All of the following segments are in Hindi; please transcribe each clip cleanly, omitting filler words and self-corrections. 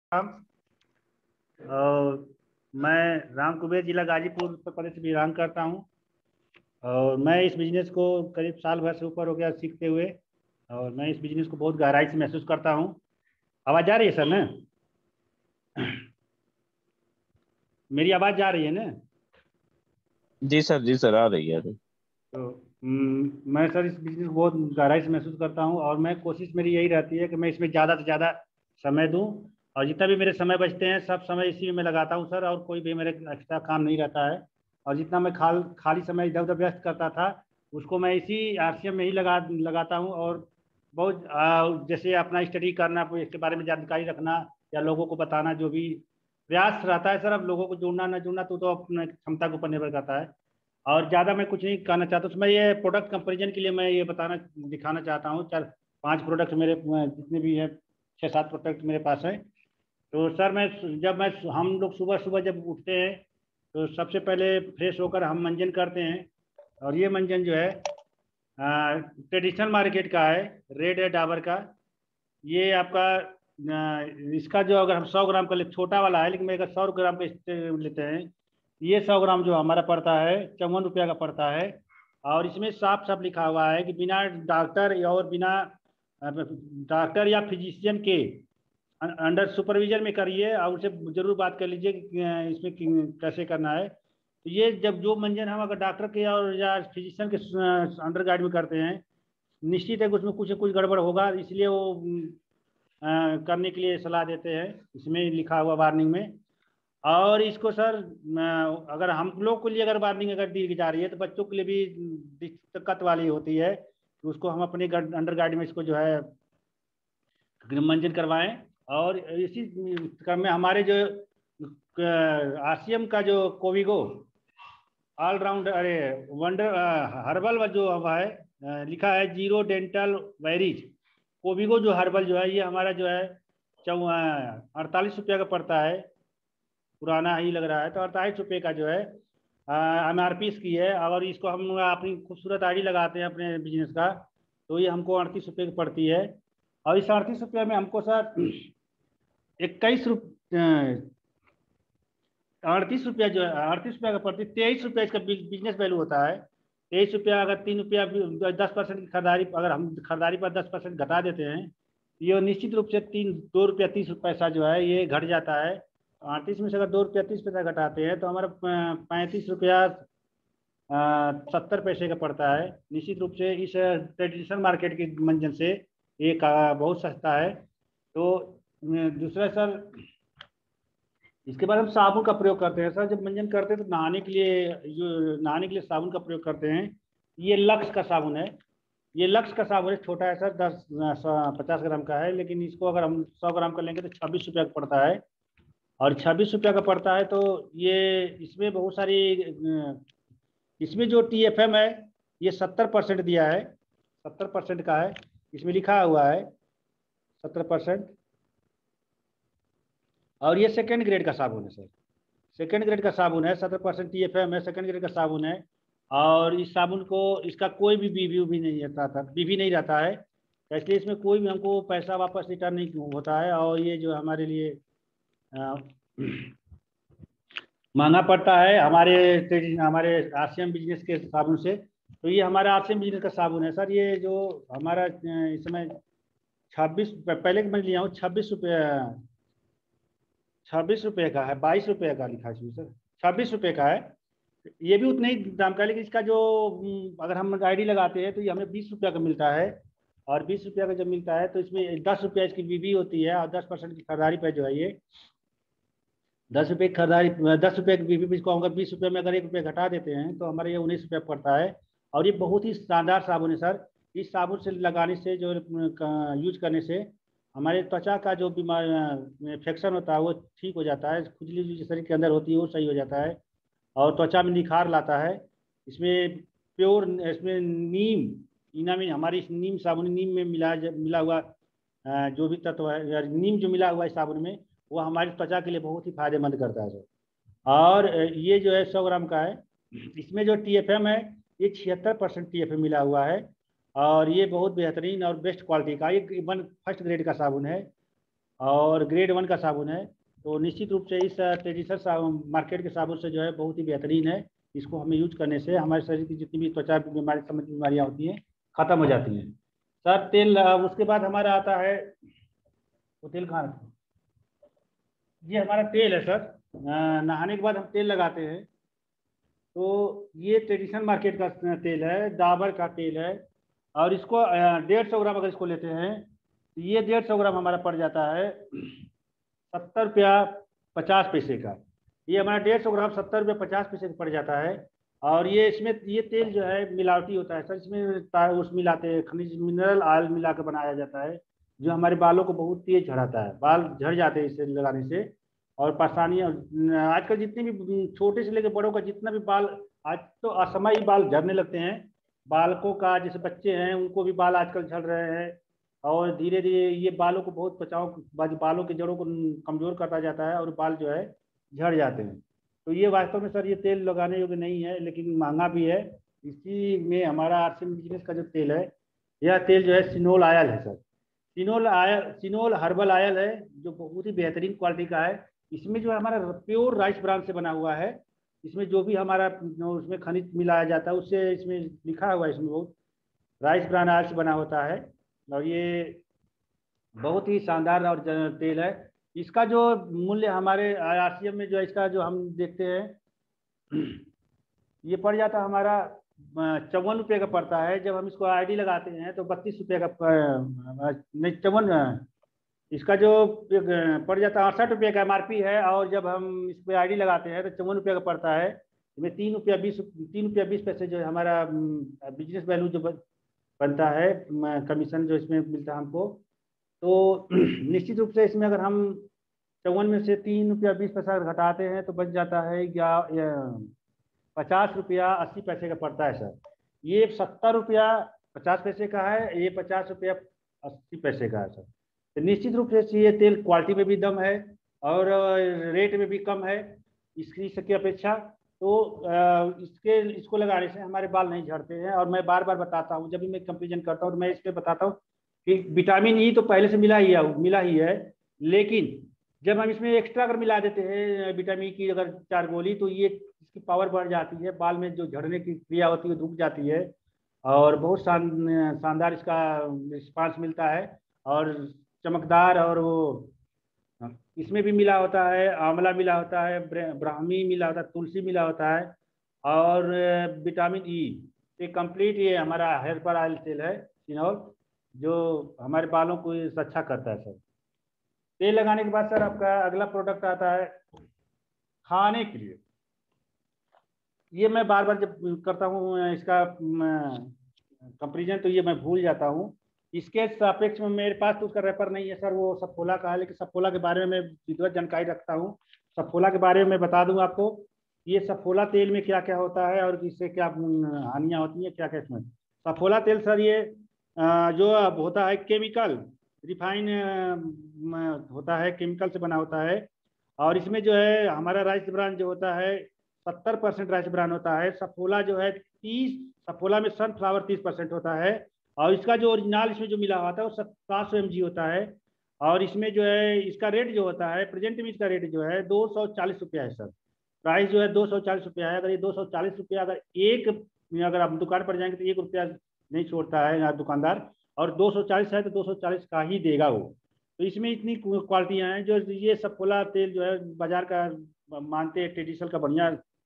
राम। और मैं राम कुबेर, जिला गाजीपुर उत्तर प्रदेश से बिलोंग करता हूँ। और मैं इस बिजनेस को करीब साल भर से ऊपर हो गया सीखते हुए। और मैं इस बिजनेस को बहुत गहराई से महसूस करता हूँ। आवाज़ आ रही है सर ना? मेरी आवाज़ जा रही है ना? जी सर आ रही है। तो मैं सर इस बिजनेस को बहुत गहराई से महसूस करता हूँ। और मैं कोशिश मेरी यही रहती है कि मैं इसमें ज़्यादा से ज़्यादा समय दूँ। और जितना भी मेरे समय बचते हैं सब समय इसी में लगाता हूँ सर। और कोई भी मेरे एक्स्ट्रा काम नहीं रहता है। और जितना मैं खाली समय इधर उधर व्यस्त करता था उसको मैं इसी आरसीएम में ही लगाता हूँ। और बहुत जैसे अपना स्टडी करना, इसके बारे में जानकारी रखना या लोगों को बताना, जो भी प्रयास रहता है सर। अब लोगों को जोड़ना ना जोड़ना तो अपने क्षमता के ऊपर निर्भर करता है। और ज़्यादा मैं कुछ नहीं कहना चाहता। उसमें ये प्रोडक्ट कंपैरिजन के लिए मैं ये दिखाना चाहता हूँ। चार पांच प्रोडक्ट मेरे जितने भी हैं, छः सात प्रोडक्ट मेरे पास है। तो सर हम लोग सुबह सुबह जब उठते हैं तो सबसे पहले फ्रेश होकर हम मंजन करते हैं। और ये मंजन जो है ट्रेडिशनल मार्केट का है, रेड है डाबर का। ये आपका इसका जो अगर हम 100 ग्राम का ले, छोटा वाला है लेकिन मेरे 100 ग्राम का लेते हैं। ये 100 ग्राम जो हमारा पड़ता है 54 रुपया का पड़ता है। और इसमें साफ साफ लिखा हुआ है कि बिना डॉक्टर या फिजिशियन के अंडर सुपरविजन में करिए। और उनसे जरूर बात कर लीजिए कि इसमें कैसे करना है। तो ये जब जो मंजन हम अगर डॉक्टर के और या फिजिशियन के अंडर गाइड में करते हैं, निश्चित है कि उसमें कुछ न कुछ गड़बड़ होगा। इसलिए वो करने के लिए सलाह देते हैं, इसमें लिखा हुआ वार्निंग में। और इसको सर अगर हम लोग के लिए अगर वार्निंग अगर दी जा रही है तो बच्चों के लिए भी दिक्कत वाली होती है कि उसको हम अपने अंडर गाइड में इसको जो है मंजन करवाएं। और इसी क्रम में हमारे जो आरसीएम का जो कोविगो ऑलराउंड अरे वंडर हर्बल जो हवा है, लिखा है जीरो डेंटल वायरीज कोविगो जो हर्बल जो है, ये हमारा जो है 48 रुपया का पड़ता है। पुराना ही लग रहा है तो 48 रुपये का जो है MRP इसकी है। और इसको हम अपनी खूबसूरत आईडी लगाते हैं अपने बिजनेस का, तो ये हमको 38 रुपये की पड़ती है। और इस 38 रुपये में हमको सर 38 रुपया जो है 38 रुपया का पड़ती है। 23 रुपया इसका बिजनेस वैल्यू होता है। 23 रुपया अगर 3 रुपया 10% की खरीदारी, अगर हम खरीदारी पर 10% घटा देते हैं, ये निश्चित रूप से 2 रुपया 30 पैसा जो है ये घट जाता है। 38 में से अगर 2 रुपया 30 पैसा घटाते हैं तो हमारा 35 रुपया 70 पैसे का पड़ता है। निश्चित रूप से इस ट्रेडिशनल मार्केट के मंजन से एक बहुत सस्ता है। तो दूसरा सर, इसके बाद हम साबुन का प्रयोग करते हैं सर। जब मंजन करते हैं तो नहाने के लिए साबुन का प्रयोग करते हैं। ये लक्स का साबुन है। ये लक्स का साबुन है, छोटा है सर, 50 ग्राम का है। लेकिन इसको अगर हम 100 ग्राम का लेंगे तो 26 रुपया का पड़ता है। और 26 रुपया का पड़ता है तो ये इसमें बहुत सारी इसमें जो TFM है ये 70% दिया है, 70% का है। इसमें लिखा हुआ है 70%। और ये सेकेंड ग्रेड का साबुन है सर, सेकेंड ग्रेड का साबुन है, 70% TFM है, सेकेंड ग्रेड का साबुन है। और इस साबुन को इसका कोई भी बीवी नहीं रहता है। तो इसलिए इसमें कोई भी हमको पैसा वापस रिटर्न नहीं होता है। और ये जो हमारे लिए महंगा पड़ता है हमारे आरसीएम बिजनेस के साबुन से। तो ये हमारा आरसीएम बिजनेस का साबुन है सर। ये जो हमारा इस समय 26, पहले मैं लिया हूँ 26 रुपये का है, 22 रुपये का लिखा है इसमें सर, 26 रुपये का है। ये भी उतने ही दाम का है। लेकिन इसका जो अगर हम आईडी लगाते हैं तो ये हमें 20 रुपया का मिलता है। और 20 रुपया का जब मिलता है तो इसमें 10 रुपया इसकी बीवी होती है। और 10% की खरीदारी पे जो है ये 10 रुपये की खरीदारी, 10 रुपये की बीवी इसको हम 20 रुपये में अगर 1 रुपया घटा देते हैं तो हमारे ये 19 रुपया पड़ता है। और ये बहुत ही शानदार साबुन है सर। इस साबुन से लगाने से जो यूज करने से हमारे त्वचा का जो बीमार इन्फेक्शन होता है वो ठीक हो जाता है। खुजली जो शरीर के अंदर होती है वो सही हो जाता है। और त्वचा में निखार लाता है। इसमें नीम, इनामिन, हमारी इस नीम साबुन, नीम में मिला हुआ जो भी तत्व है या नीम जो मिला हुआ है साबुन में, वो हमारी त्वचा के लिए बहुत ही फायदेमंद करता है सर। और ये जो है 100 ग्राम का है। इसमें जो TFM है ये 76% TFM मिला हुआ है। और ये बहुत बेहतरीन और बेस्ट क्वालिटी का, ये वन फर्स्ट ग्रेड का साबुन है। और ग्रेड 1 का साबुन है। तो निश्चित रूप से इस ट्रेडिशनल मार्केट के साबुन से जो है बहुत ही बेहतरीन है। इसको हमें यूज करने से हमारे शरीर की जितनी भी त्वचा बीमारी संबंधी बीमारियाँ होती हैं खत्म हो जाती हैं। सर तेल उसके बाद हमारा आता है, वो तेल कहाँ रखा है? ये हमारा तेल है सर। नहाने के बाद हम तेल लगाते हैं। तो ये ट्रेडिशनल मार्केट का तेल है, डाबर का तेल है। और इसको 150 ग्राम अगर इसको लेते हैं तो ये 150 ग्राम हमारा पड़ जाता है 70 रुपया 50 पैसे का। ये हमारा 150 ग्राम 70 रुपया 50 पैसे का पड़ जाता है। और ये इसमें ये तेल जो है मिलावटी होता है सर। इसमें उस मिलाते हैं खनिज मिनरल ऑयल मिला के बनाया जाता है, जो हमारे बालों को बहुत तेज झड़ाता है। बाल झड़ जाते हैं इसे लगाने से। और परेशानियाँ आजकल जितने भी छोटे से लेकर बड़ों का जितना भी बाल, आज तो असमय बाल झड़ने लगते हैं। बालकों का जैसे बच्चे हैं उनको भी बाल आजकल झड़ रहे हैं। और धीरे धीरे ये बालों को बहुत बालों की जड़ों को कमजोर करता जाता है और बाल जो है झड़ जाते हैं। तो ये वास्तव में सर ये तेल लगाने योग्य नहीं है, लेकिन महंगा भी है। इसी में हमारा आरसीएम बिजनेस का जो तेल है, यह तेल जो है सिनोल आयल है सर। सिनोल आयल, सिनोल हर्बल आयल है, जो बहुत ही बेहतरीन क्वालिटी का है। इसमें जो है हमारा प्योर राइस ब्रान से बना हुआ है। इसमें जो भी हमारा उसमें खनिज मिलाया जाता है उससे इसमें लिखा हुआ है, इसमें बहुत राइस ब्रान आयल से बना होता है। और ये बहुत ही शानदार और तेल है। इसका जो मूल्य हमारे आरसीएम में जो है इसका जो हम देखते हैं ये पड़ जाता है हमारा 54 रुपये का पड़ता है। जब हम इसको आईडी लगाते हैं तो 32 रुपये का नहीं 54, इसका जो पड़ जाता है 68 रुपये का एमआरपी है। और जब हम इस पर आईडी लगाते हैं तो 54 रुपये का पड़ता है। इसमें 3 रुपया 20 पैसे जो है हमारा बिजनेस वैल्यू जो बनता है, कमीशन जो इसमें मिलता है हमको। तो निश्चित रूप से इसमें अगर हम 54 में से 3 रुपया 20 पैसा घटाते हैं तो बच जाता है या 50 रुपया 80 पैसे का पड़ता है सर। ये 70 रुपया 50 पैसे का है, ये 50 रुपया 80 पैसे का है सर। तो निश्चित रूप से ये तेल क्वालिटी में भी दम है और रेट में भी कम है इसकी अपेक्षा। तो इसको लगाने से हमारे बाल नहीं झड़ते हैं। और मैं बार बार बताता हूँ, जब भी मैं कंपेरिजन करता हूँ तो मैं इस पर बताता हूँ कि विटामिन ई तो पहले से मिला ही है। लेकिन जब हम इसमें एक्स्ट्रा अगर मिला देते हैं विटामिन ई की अगर 4 गोली, तो ये इसकी पावर बढ़ जाती है, बाल में जो झड़ने की क्रिया होती है रुक जाती है। और बहुत शानदार इसका रिस्पांस मिलता है। और चमकदार, और वो इसमें भी मिला होता है, आंवला मिला होता है, ब्राह्मी मिला होता है, तुलसी मिला होता है, और विटामिन ई। ये कंप्लीट ये हमारा हेयर पर ऑयल तेल है सिनोल, जो हमारे बालों को अच्छा करता है सर। तेल लगाने के बाद सर आपका अगला प्रोडक्ट आता है खाने के लिए। ये मैं बार बार जब करता हूँ इसका कंपेरिजन तो ये मैं भूल जाता हूँ। इसके सापेक्ष में मेरे पास तो उसका रेफर नहीं है सर, वो सफोला का है। लेकिन सफोला के बारे में मैं विधिवत जानकारी रखता हूँ। सफोला के बारे में मैं बता दूँ आपको, ये सफोला तेल में क्या क्या होता है और इससे क्या हानियाँ होती हैं, क्या क्या इसमें। सफोला तेल सर ये जो होता है केमिकल रिफाइन होता है, केमिकल से बना होता है। और इसमें जो है हमारा राइस ब्रान जो होता है 70% राइस ब्रान होता है। सफोला जो है 30, सफोला में सनफ्लावर 30% होता है। और इसका जो ओरिजिनल इसमें जो मिला हुआ था वो 700 mg होता है। और इसमें जो है इसका रेट जो होता है प्रेजेंट में, इसका रेट जो है 240 रुपया है सर। प्राइस जो है 240 रुपया है। अगर ये 240 रुपया अगर आप दुकान पर जाएंगे तो 1 रुपया नहीं छोड़ता है यहाँ दुकानदार। और 240 है तो 240 का ही देगा वो। तो इसमें इतनी क्वालिटियाँ हैं जो ये सफोला तेल जो है बाजार का मानते हैं ट्रेडिशनल का बढ़िया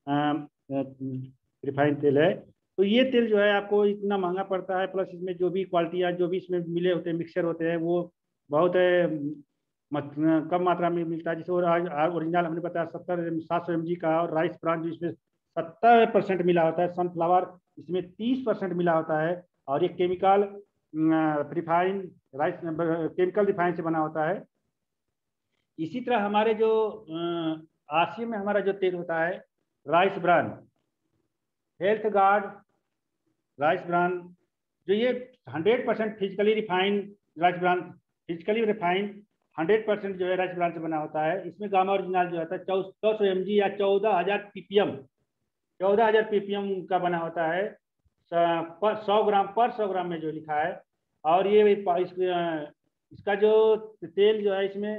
रिफाइंड तेल है। तो ये तेल जो है आपको इतना महंगा पड़ता है, प्लस इसमें जो भी क्वालिटियाँ जो भी इसमें मिले होते हैं मिक्सचर होते हैं वो बहुत कम मात्रा में मिलता है। जैसे ओरिजिनल हमने बताया 700 mg का, और राइस ब्रान जो इसमें 70% मिला होता है, सनफ्लावर इसमें 30% मिला होता है। और ये chemical refined rice chemical refined से बना होता है। इसी तरह हमारे जो आरसीएम में हमारा जो तेल होता है rice bran Health Guard rice bran, जो ये 100% physically refined rice bran, physically refined 100% जो है राइस ब्रान से बना होता है। इसमें गामा ओरिजिनल जो होता है 1400 mg या 14,000 ppm 14,000 ppm का बना होता है 100 ग्राम पर 100 ग्राम में जो लिखा है। और ये इसका जो तेल जो है इसमें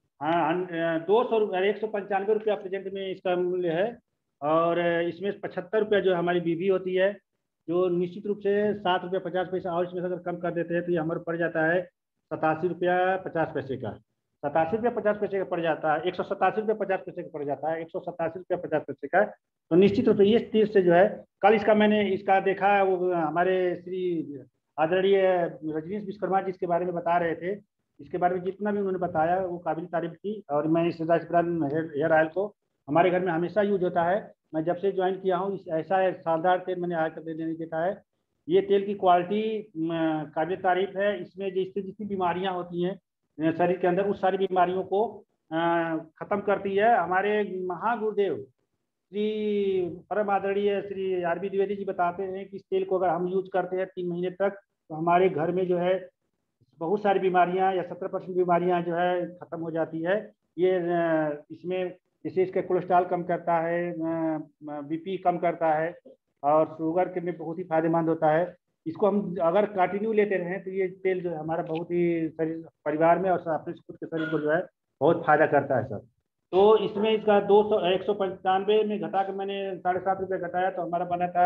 195 रुपया प्रेजेंट में इसका मूल्य है। और इसमें 75 रुपया जो हमारी बीबी होती है, जो निश्चित रूप से 7 रुपया 50 पैसा, और इसमें अगर कम कर देते हैं तो ये हमारे पड़ जाता है 87 रुपया 50 पैसे का। 87 रुपया 50 पैसे का पड़ जाता है, 187 रुपया 50 पैसे का पड़ जाता है, 187 रुपया 50 पैसे का। तो निश्चित रूप से ये तीर से जो है, कल इसका मैंने इसका देखा, वो हमारे श्री आदरणीय रजनीश विश्वकर्मा जी इसके बारे में बता रहे थे। इसके बारे में जितना भी उन्होंने बताया वो काबिल तारीफ थी। और मैं इस राइस ब्रांड हेयर ऑयल को हमारे घर में हमेशा यूज होता है। मैं जब से ज्वाइन किया हूँ ऐसा शानदार तेल मैंने आज तक नहीं देखा है। ये तेल की क्वालिटी काबिल तारीफ है। इसमें जिससे जितनी बीमारियां होती हैं शरीर के अंदर, उस सारी बीमारियों को खत्म करती है। हमारे महागुरुदेव श्री परम आदरणीय श्री आर बी द्विवेदी जी बताते हैं कि इस तेल को अगर हम यूज करते हैं 3 महीने तक, तो हमारे घर में जो है बहुत सारी बीमारियां या 70% बीमारियां जो है खत्म हो जाती है। ये इसमें जैसे इसका कोलेस्ट्रॉल कम करता है, बीपी कम करता है, और शुगर के में बहुत ही फायदेमंद होता है। इसको हम अगर कंटिन्यू लेते रहें तो ये तेल जो है हमारा बहुत ही शरीर परिवार में और अपने खुद के शरीर को जो है बहुत फायदा करता है सर। तो इसमें इसका 195 में घटा के मैंने 7.5 रुपये घटाया, तो हमारा बना था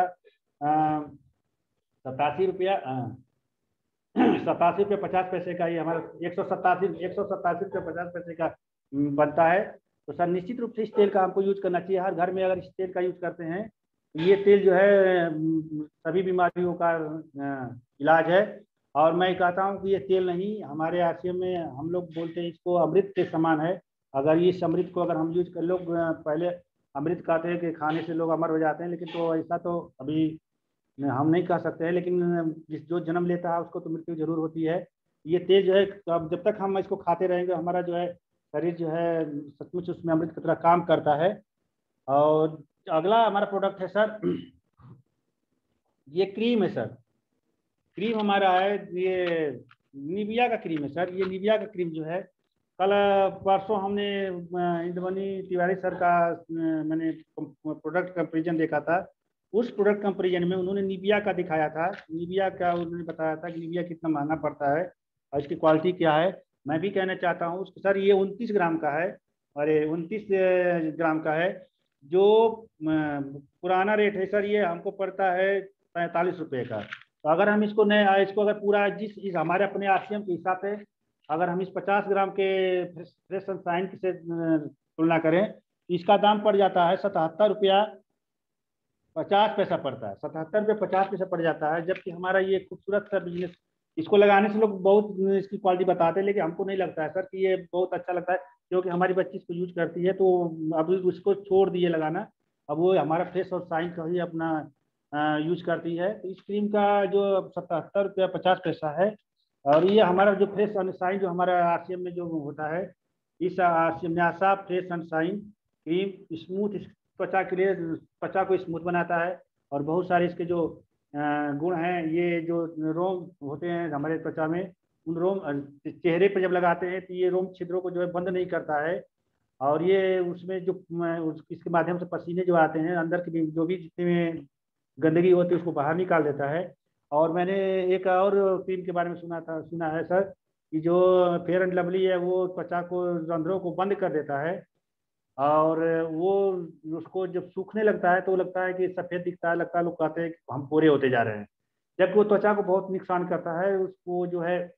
87 रुपया 50 पैसे का। ये हमारा 187 रुपया 50 पैसे का बनता है। तो सर निश्चित रूप से इस तेल का हमको यूज करना चाहिए। हर घर में अगर इस तेल का यूज करते हैं तो ये तेल जो है सभी बीमारियों का इलाज है। और मैं कहता हूँ कि ये तेल नहीं, हमारे आश्रम में हम लोग बोलते हैं इसको अमृत के समान है। अगर इस अमृत को अगर हम यूज कर, लोग पहले अमृत कहते हैं कि खाने से लोग अमर हो जाते हैं, लेकिन तो ऐसा तो अभी हम नहीं कह सकते हैं। लेकिन जो जन्म लेता है उसको तो मृत्यु जरूर होती है। ये तेल जो है, अब जब तक हम इसको खाते रहेंगे हमारा जो है शरीर जो है सचमुच उसमें अमृत की तरह काम करता है। और अगला हमारा प्रोडक्ट है सर, ये क्रीम है सर। क्रीम हमारा है ये निविया का क्रीम है सर। ये निविया का क्रीम जो है, कल परसों हमने इंद्रमणि तिवारी सर का मैंने प्रोडक्ट कंपेरिजन देखा था। उस प्रोडक्ट कंपेरिजन में उन्होंने निविया का दिखाया था। निविया का उन्होंने बताया था कि निविया कितना महंगा पड़ता है और इसकी क्वालिटी क्या है। मैं भी कहना चाहता हूँ सर, ये 29 ग्राम का है, अरे 29 ग्राम का है। जो पुराना रेट है सर, ये हमको पड़ता है 45 रुपये का। तो अगर हम इसको नए इसको अगर पूरा इस हमारे अपने आरसीएम के हिसाब से अगर हम इस 50 ग्राम के फ्रेश सनशाइन से तुलना करें तो इसका दाम पड़ जाता है 77 रुपया 50 पैसा पड़ता है। 77 रुपये 50 पैसा पड़ जाता है। जबकि हमारा ये खूबसूरत सा बिजनेस, इसको लगाने से लोग बहुत इसकी क्वालिटी बताते हैं, लेकिन हमको नहीं लगता है सर कि ये बहुत अच्छा लगता है, क्योंकि हमारी बच्ची इसको यूज करती है। तो अभी उसको छोड़ दिए लगाना, अब वो हमारा फेस और साइन का ही अपना यूज करती है। तो इस क्रीम का जो 77 रुपया 50 पैसा है। और ये हमारा जो फेस एंड साइन जो हमारा आरसीएम में जो होता है, इस Nyasa face and shine cream smooth त्वचा के लिए, त्वचा को स्मूथ बनाता है। और बहुत सारे इसके जो गुण हैं, ये जो रोम होते हैं हमारे त्वचा में, उन रोम चेहरे पर जब लगाते हैं तो ये रोम छिद्रों को जो है बंद नहीं करता है। और ये उसमें जो इसके माध्यम से पसीने जो आते हैं अंदर की जो भी जितने में गंदगी होती है उसको बाहर निकाल देता है। और मैंने एक और क्रीम के बारे में सुना है सर, कि जो फेयर एंड लवली है वो त्वचा को, रंध्रों को बंद कर देता है। और वो उसको जब सूखने लगता है तो लगता है कि सफ़ेद दिखता है, लगता है लोग कहते हैं कि हम पूरे होते जा रहे हैं, जबकि वो त्वचा को बहुत नुकसान करता है। उसको जो है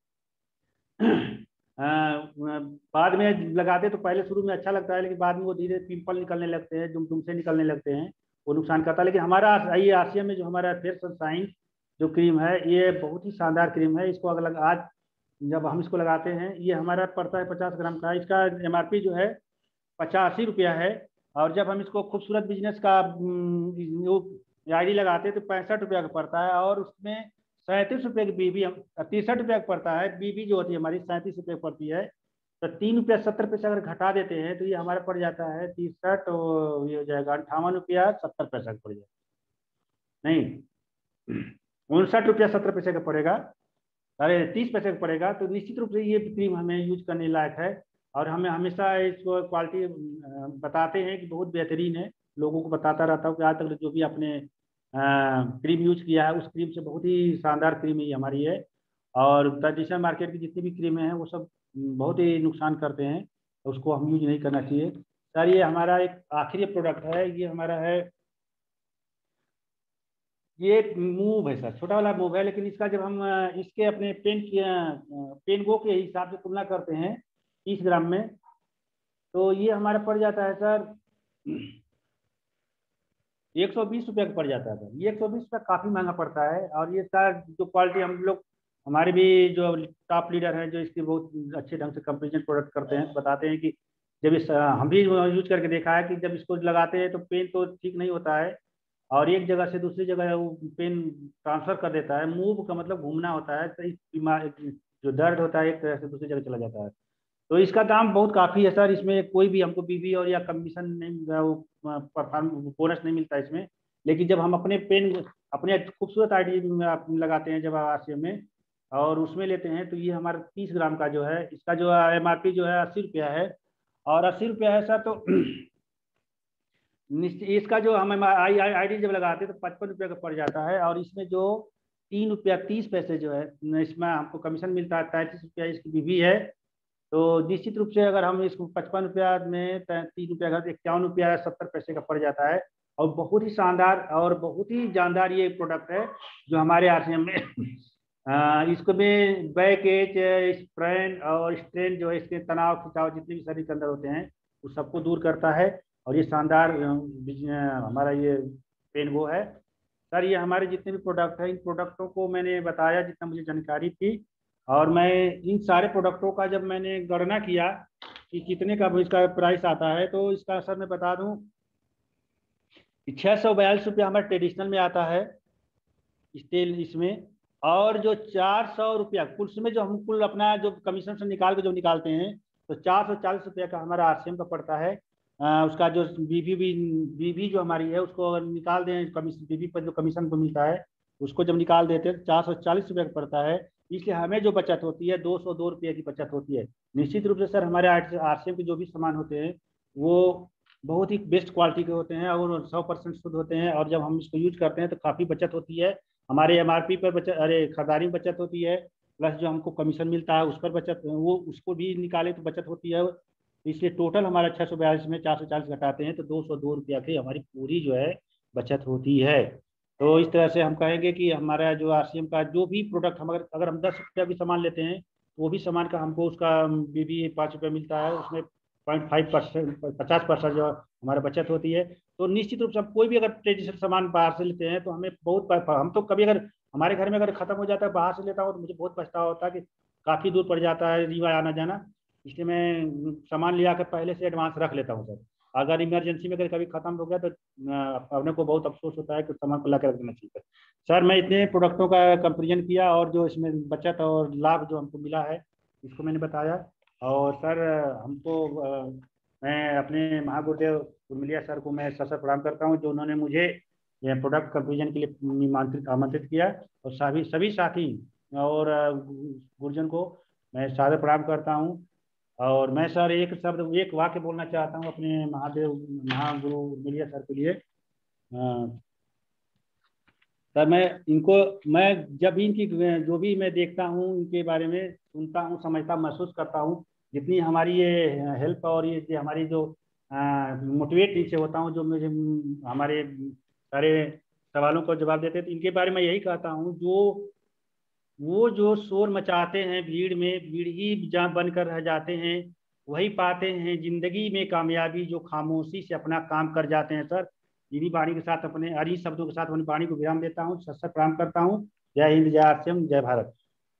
बाद में लगाते तो पहले शुरू में अच्छा लगता है, लेकिन बाद में वो धीरे पिंपल निकलने लगते हैं, दुम से निकलने लगते हैं, वो नुकसान करता है। लेकिन हमारा ये आरसीएम में जो हमारा फेयर सनशाइन जो क्रीम है, ये बहुत ही शानदार क्रीम है। इसको अगर आज जब हम इसको लगाते हैं, ये हमारा पड़ता है 50 ग्राम का। इसका एमआरपी जो है 85 रुपया है। और जब हम इसको खूबसूरत बिजनेस का आईडी लगाते हैं तो 65 रुपया का पड़ता है। और उसमें 37 रुपये की बीबी 63 रुपया का पड़ता है। बीबी जो होती है हमारी 37 रुपये पड़ती है। तो 3 रुपया 70 पैसा अगर घटा देते हैं तो ये हमारा पड़ जाता है 63, तो ये हो जाएगा 58 रुपया 70 पैसा का पड़ जाएगा, नहीं 59 रुपया 70 पैसे का पड़ेगा, अरे 30 पैसे का पड़ेगा। तो निश्चित रूप से ये क्रीम हमें यूज करने लायक है। और हमें हमेशा इसको क्वालिटी बताते हैं कि बहुत बेहतरीन है। लोगों को बताता रहता हूँ कि आज तक जो भी आपने क्रीम यूज किया है उस क्रीम से बहुत ही शानदार क्रीम ही हमारी है। और ट्रेडिशनल मार्केट की जितनी भी क्रीमें हैं वो सब बहुत ही नुकसान करते हैं, तो उसको हम यूज नहीं करना चाहिए। सर ये हमारा एक आखिरी प्रोडक्ट है, ये हमारा है, ये मूव है सर, छोटा वाला मूव है, लेकिन इसका जब हम इसके अपने पेन गो के हिसाब से तुलना करते हैं 30 ग्राम में, तो ये हमारा पड़ जाता है सर 120 रुपये का पड़ जाता है सर। ये 120 रुपये काफ़ी महंगा पड़ता है। और ये सर जो क्वालिटी हम लोग, हमारे भी जो टॉप लीडर हैं जो इसकी बहुत अच्छे ढंग से कंपेरिजन प्रोडक्ट करते हैं, बताते हैं कि जब इस हम भी यूज करके देखा है कि जब इसको लगाते हैं तो पेन तो ठीक नहीं होता है, और एक जगह से दूसरी जगह वो पेन ट्रांसफर कर देता है। मूव का मतलब घूमना होता है, तो इस बीमार जो दर्द होता है एक तरह से दूसरी जगह चला जाता है। तो इसका दाम बहुत काफ़ी है सर, इसमें कोई भी हमको बीबी और या कमीशन नहीं, वो परफॉर्म बोनस नहीं मिलता इसमें। लेकिन जब हम अपने पेन, अपने खूबसूरत आईडी लगाते हैं जब आरसीएम में और उसमें लेते हैं, तो ये हमारा 30 ग्राम का जो है, इसका जो एमआरपी जो है 80 रुपया है। और 80 रुपया है सर, तो इसका जो हम आईडी जब लगाते हैं तो 55 रुपये का पड़ जाता है। और इसमें जो 3 रुपया 30 पैसे जो है इसमें हमको कमीशन मिलता है, 33 रुपया इसकी बीबी है। तो निश्चित रूप से अगर हम इसको 55 रुपया में 3 रुपया का 51 रुपया 70 पैसे का पड़ जाता है। और बहुत ही शानदार और बहुत ही जानदार ये प्रोडक्ट है जो हमारे आरसीएम में इसको में बैक एच, स्प्रेन और स्ट्रेन जो है, इसके तनाव खिंचाव जितने भी शरीर के अंदर होते हैं उस सबको दूर करता है। और ये शानदार हमारा ये पेन वो है सर। ये हमारे जितने भी प्रोडक्ट हैं, इन प्रोडक्टों को मैंने बताया जितना मुझे जानकारी थी। और मैं इन सारे प्रोडक्टों का जब मैंने गणना किया कि कितने का इसका प्राइस आता है, तो इसका सर मैं बता दूं कि 642 रुपया हमारे ट्रेडिशनल में आता है स्टील इसमें। और जो 400 रुपया कुल में जो हम कुल अपना जो कमीशन से निकाल के जो निकालते हैं, तो 440 रुपया का हमारा आरसीएम का पड़ता है। उसका जो बीबी जो हमारी है उसको अगर निकाल दें, कमीशन बीबी पर जो कमीशन को मिलता है उसको जब निकाल देते हैं तो 440 रुपये का पड़ता है। इसलिए हमें जो बचत होती है 202 रुपये की बचत होती है। निश्चित रूप से सर हमारे आरसीएम के जो भी सामान होते हैं वो बहुत ही बेस्ट क्वालिटी के होते हैं और 100% शुद्ध होते हैं। और जब हम इसको यूज करते हैं तो काफ़ी बचत होती है, हमारे एमआरपी पर बचत, अरे खरीदारी में बचत होती है, प्लस जो हमको कमीशन मिलता है उस पर बचत, वो उसको भी निकाले तो बचत होती है। इसलिए टोटल हमारा 642 में 440 घटाते हैं तो 202 रुपया की हमारी पूरी जो है बचत होती है। तो इस तरह से हम कहेंगे कि हमारा जो आरसीएम का जो भी प्रोडक्ट हम अगर हम 10 रुपया भी सामान लेते हैं तो वो भी सामान का हमको उसका बीबी 5 रुपया मिलता है, उसमें 0.5% 50% जो हमारा बचत होती है। तो निश्चित रूप से हम कोई भी अगर ट्रेडिशनल सामान बाहर से लेते हैं तो हमें बहुत, हम तो कभी अगर हमारे घर में अगर खत्म हो जाता है बाहर से लेता हूँ तो मुझे बहुत पछतावा होता है कि काफ़ी दूर पड़ जाता है रीवा आना जाना। इसलिए मैं सामान ले आकर पहले से एडवांस रख लेता हूँ सर। अगर इमरजेंसी में अगर कभी खत्म हो गया तो अपने को बहुत अफसोस होता है कि सामान को ला कर रख देना चाहिए। सर मैं इतने प्रोडक्टों का कंपेरिजन किया और जो इसमें बचत और लाभ जो हमको मिला है इसको मैंने बताया। और सर हमको मैं अपने महागुरुदेव उर्मिलिया सर को मैं सर प्रणाम करता हूँ जो उन्होंने मुझे यह प्रोडक्ट कंपेरिजन के लिए आमंत्रित किया। और सभी साथी और गुरुजन को मैं सादर प्रणाम करता हूँ। और मैं सर एक शब्द एक वाक्य बोलना चाहता हूँ अपने महागुरु उर्मिलिया सर के लिए। सर मैं जब भी इनकी जो भी मैं देखता हूँ इनके बारे में सुनता हूँ, समझता महसूस करता हूँ, जितनी हमारी ये हेल्प और ये हमारी जो मोटिवेट इनसे होता हूँ, जो मुझे हमारे सारे सवालों का जवाब देते हैं, तो इनके बारे में यही कहता हूँ वो जो शोर मचाते हैं भीड़ में, भीड़ ही जहाँ बनकर रह जाते हैं, वही पाते हैं जिंदगी में कामयाबी जो खामोशी से अपना काम कर जाते हैं। सर इन्हीं वाणी के साथ अपने अरी शब्दों के साथ अपनी वाणी को विराम देता हूँ, सर प्रणाम करता हूँ। जय हिंद, जय आरसीएम, जय भारत।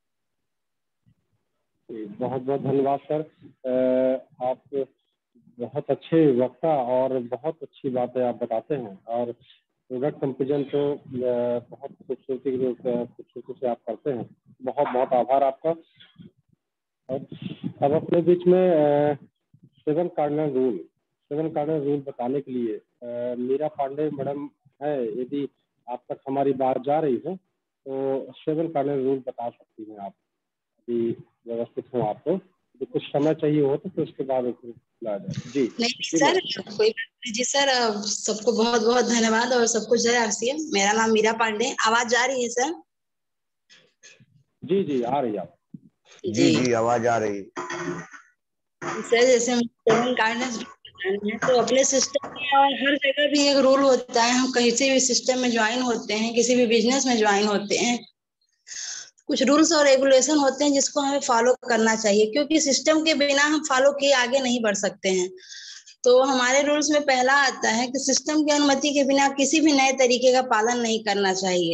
बहुत बहुत धन्यवाद सर। आप बहुत अच्छे वक्ता और बहुत अच्छी बातें आप बताते हैं और प्रोडक्ट कंपेरिजन तो बहुत खूबसूरती से आप करते हैं। बहुत बहुत आभार आपका। और अब अपने बीच में 7 कार्डिनल रूल बताने के लिए मीरा पांडे मैडम है। यदि आप तक हमारी बात जा रही है तो 7 कार्डिनल रूल बता सकती हैं आप, यदि व्यवस्थित हो आपको तो कुछ समय चाहिए हो तो फिर उसके बाद ला जाए। जी नहीं सर, कोई बात नहीं जी सर। सबको बहुत बहुत धन्यवाद और सबको जय आरसीएम। मेरा नाम मीरा पांडे। आवाज जा रही है सर? जी जी आ रही है आप। जी जी आवाज आ रही। सर जैसे हम सेवन गाइडेंस हैं तो अपने सिस्टम में और हर जगह भी एक रूल होता है। हम कहीं से भी सिस्टम में ज्वाइन होते हैं, किसी भी बिजनेस में ज्वाइन होते हैं, कुछ रूल्स और रेगुलेशन होते हैं जिसको हमें फॉलो करना चाहिए, क्योंकि सिस्टम के बिना हम फॉलो किए आगे नहीं बढ़ सकते हैं। तो हमारे रूल्स में पहला आता है कि सिस्टम की अनुमति के बिना किसी भी नए तरीके का पालन नहीं करना चाहिए।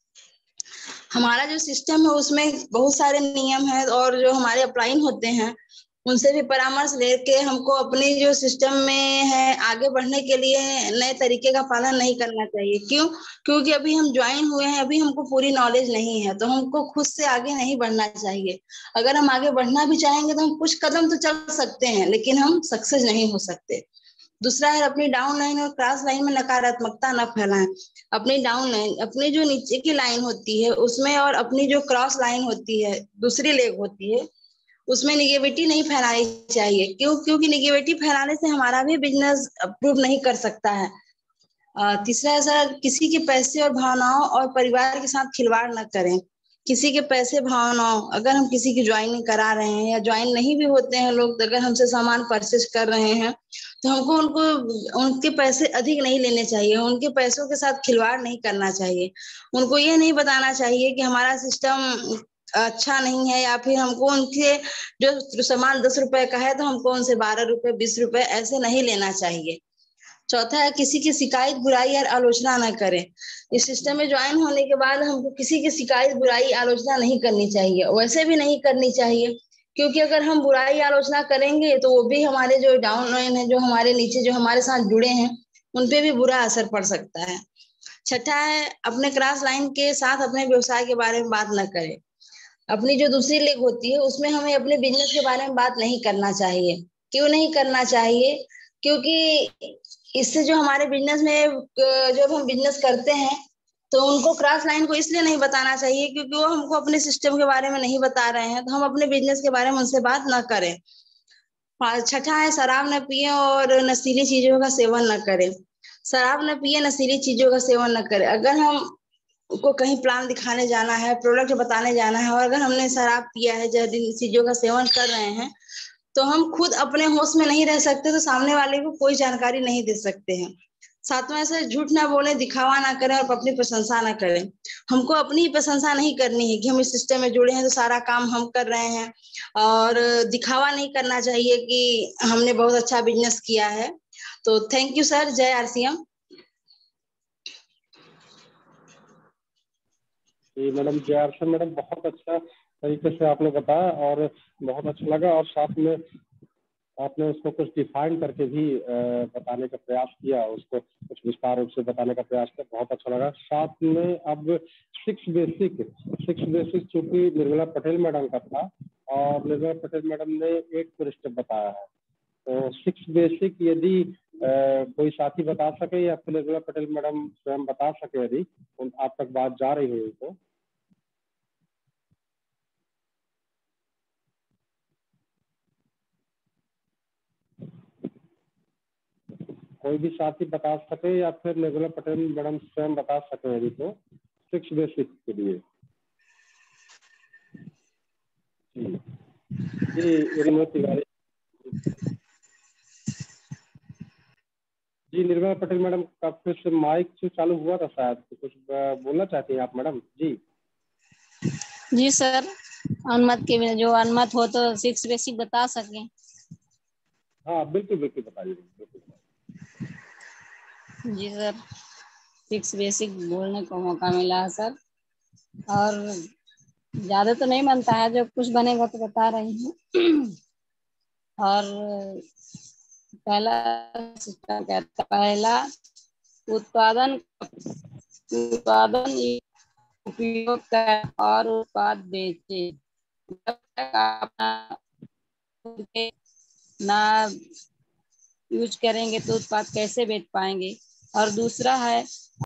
हमारा जो सिस्टम है उसमें बहुत सारे नियम है और जो हमारे अपलाइन होते हैं उनसे भी परामर्श लेके हमको अपनी जो सिस्टम में है आगे बढ़ने के लिए नए तरीके का पालन नहीं करना चाहिए। क्यों? क्योंकि अभी हम ज्वाइन हुए हैं, अभी हमको पूरी नॉलेज नहीं है, तो हमको खुद से आगे नहीं बढ़ना चाहिए। अगर हम आगे बढ़ना भी चाहेंगे तो हम कुछ कदम तो चल सकते हैं, लेकिन हम सक्सेस नहीं हो सकते। दूसरा है अपनी डाउन लाइन और क्रॉस लाइन में नकारात्मकता न फैलाएं। अपनी डाउन लाइन, अपनी जो नीचे की लाइन होती है उसमें, और अपनी जो क्रॉस लाइन होती है, दूसरी लेग होती है, उसमें निगेटिविटी नहीं फैलानी चाहिए। क्यों? क्योंकि निगेटिविटी फैलाने से हमारा भी बिजनेस अप्रूव नहीं कर सकता है। तीसरा है सर, किसी के पैसे और भावनाओं और परिवार के साथ खिलवाड़ न करें। किसी के पैसे भावनाओं, अगर हम किसी की ज्वाइनिंग करा रहे हैं या ज्वाइन नहीं भी होते हैं लोग, अगर हमसे सामान परचेज कर रहे हैं तो हमको उनके पैसे अधिक नहीं लेने चाहिए, उनके पैसों के साथ खिलवाड़ नहीं करना चाहिए। उनको ये नहीं बताना चाहिए कि हमारा सिस्टम अच्छा नहीं है, या फिर हमको उनके जो सामान 10 रुपए का है तो हमको उनसे 12 रुपए 20 रुपए ऐसे नहीं लेना चाहिए। चौथा है किसी की शिकायत, बुराई या आलोचना न करें। इस सिस्टम में ज्वाइन होने के बाद हमको किसी की शिकायत, बुराई, आलोचना नहीं करनी चाहिए। वैसे भी नहीं करनी चाहिए, क्योंकि अगर हम बुराई आलोचना करेंगे तो वो भी हमारे जो डाउन लाइन है, जो हमारे नीचे जो हमारे साथ जुड़े हैं, उन पे भी बुरा असर पड़ सकता है। छठा है अपने क्रॉस लाइन के साथ अपने व्यवसाय के बारे में बात न करें। अपनी जो दूसरी लेग होती है उसमें हमें अपने बिजनेस के बारे में बात नहीं करना चाहिए। क्यों नहीं करना चाहिए? क्योंकि इससे जो हमारे बिजनेस में जब हम बिजनेस करते हैं तो उनको क्रॉस लाइन को इसलिए नहीं बताना चाहिए क्योंकि वो हमको अपने सिस्टम के बारे में नहीं बता रहे हैं, तो हम अपने बिजनेस के बारे में उनसे बात ना करें। छठा है शराब न पिए और नशीली चीजों का सेवन न करें। शराब न पिए, नशीली चीजों का सेवन न करें। अगर हम को कहीं प्लान दिखाने जाना है, प्रोडक्ट बताने जाना है, और अगर हमने शराब पिया है, जहरीली चीजों का सेवन कर रहे हैं, तो हम खुद अपने होश में नहीं रह सकते, तो सामने वाले को कोई जानकारी नहीं दे सकते हैं। सातवां से झूठ ना बोले, दिखावा ना करें और अपनी प्रशंसा ना करें। हमको अपनी प्रशंसा नहीं करनी है कि हम इस सिस्टम में जुड़े हैं तो सारा काम हम कर रहे हैं, और दिखावा नहीं करना चाहिए कि हमने बहुत अच्छा बिजनेस किया है। तो थैंक यू सर। जय आरसीएम। जी मैडम, जय आरसीएम मैडम, बहुत अच्छा तरीके से आपने बताया और बहुत अच्छा लगा, और साथ में आपने उसको कुछ डिफाइन करके भी बताने का प्रयास किया, उसको कुछ विस्तार रूप से बताने का प्रयास किया, बहुत अच्छा लगा। साथ में अब सिक्स बेसिक चूंकि निर्मला पटेल मैडम का था और निर्मला पटेल मैडम ने एक स्टेप बताया है, तो सिक्स बेसिक यदि कोई साथी बता सके या फिर निर्मला पटेल मैडम स्वयं बता सके, यदि आप तक बात जा रही है तो। कोई भी साथी बता सके या फिर निर्मला पटेल मैडम स्वयं बता सके यदि तो, सिक्स बेसिक के लिए। जी निर्मला तिवारी जी, निर्मला पटेल मैडम का फिर से माइक से चालू हुआ था शायद, तो कुछ बोलना चाहती हैं आप मैडम? जी जी सर, अनुमत के बिना जो अनुमत हो तो सिक्स बेसिक बता सकें। हाँ बिल्कुल बिल्कुल बताइए, बिल्कुल। जी सर, सिक्स बेसिक बोलने को मौका मिला है सर, और ज्यादा तो नहीं बनता है, जो कुछ बनेगा तो बता रही हूँ। और पहला सिस्टम कहता, पहला उत्पादन उपयोग कर और उत्पाद बेचे। जब तक आप ना यूज करेंगे तो उत्पाद कैसे बेच पाएंगे। और दूसरा है